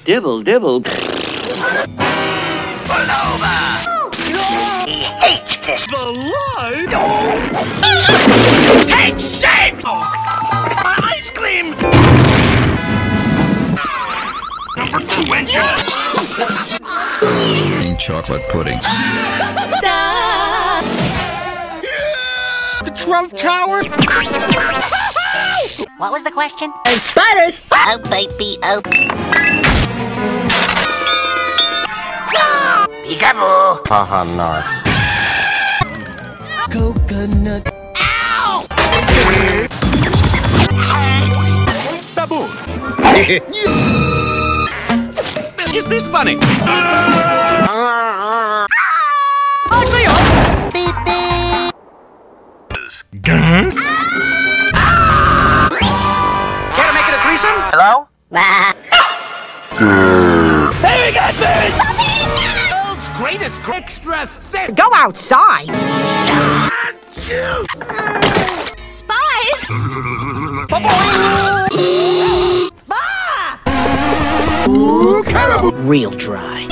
Dibble, dibble. Pull over! He hates this. The light? Take shape! My ice cream! Number 2 engine! Chocolate pudding. The Trump Tower? What was the question? And spiders! Oh, baby, oh. Peekaboo! Haha, nice. Coconut. Ow! Baboon. Is this funny? Beep, beep. Care to make it a threesome? Hello? Hey, we got birds! World's greatest extra thick! Go outside! Spies! Real dry.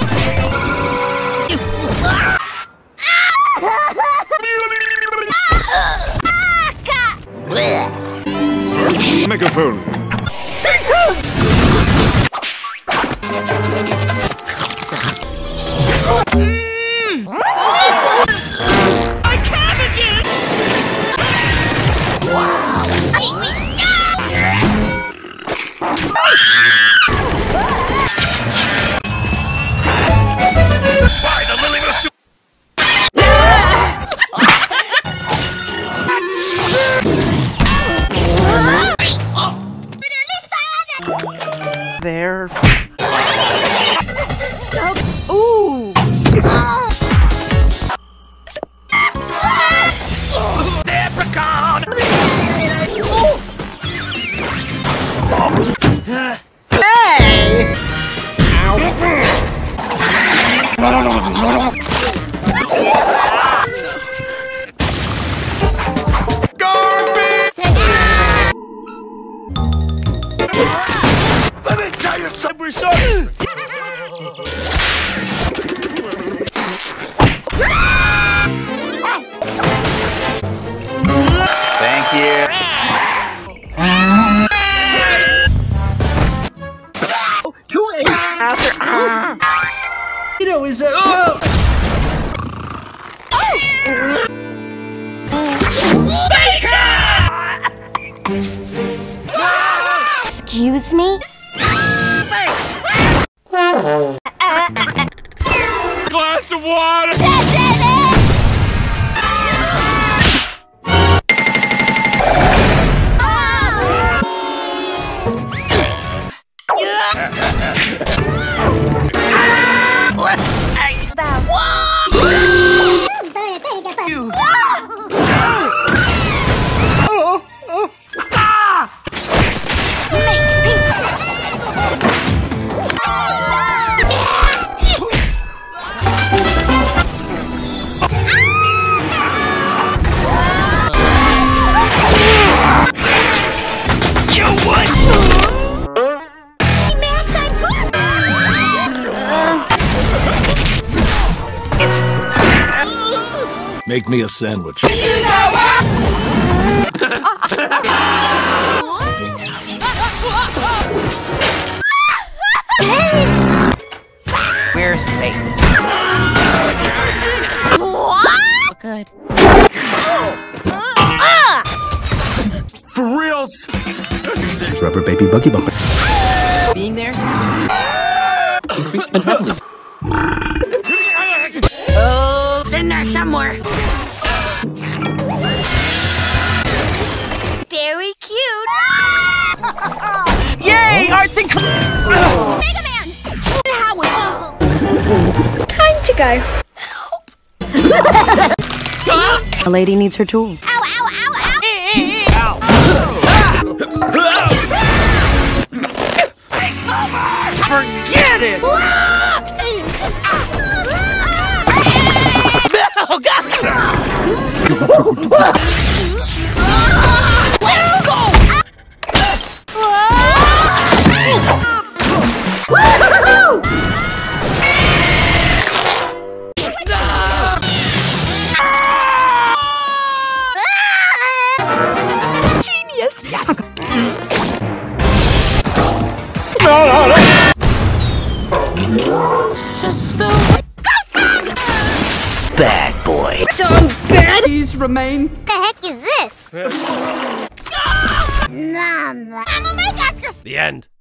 Megaphone. My cabbages! Why the lily was so... There. Ooh! Leprechaun! Hey! Let me tell you something! We're sorry! Thank you. You know, is that... Excuse me? Glass of water! Make me a sandwich. We're safe. What? Good. For reals. Rubber baby buggy bumper. Being there? Increased adrenaline. Oh, it's in there somewhere. Very cute. Yay, arts and... Mega Man! Time to go. A lady needs her tools. Ow, ow, ow, ow! Forget it! No, God! Let go! Yes! Yes! Bad boy. Please remain. The heck is this? The end.